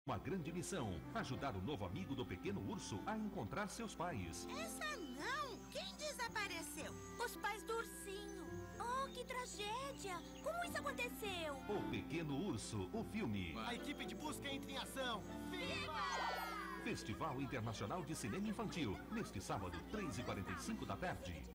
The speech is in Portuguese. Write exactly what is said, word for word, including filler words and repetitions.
Uma grande missão, ajudar o novo amigo do Pequeno Urso a encontrar seus pais. Essa não! Quem desapareceu? Os pais do ursinho. Oh, que tragédia! Como isso aconteceu? O Pequeno Urso, o filme. A equipe de busca entra em ação. Viva! Festival Internacional de Cinema Infantil, neste sábado, três e quarenta e cinco da tarde.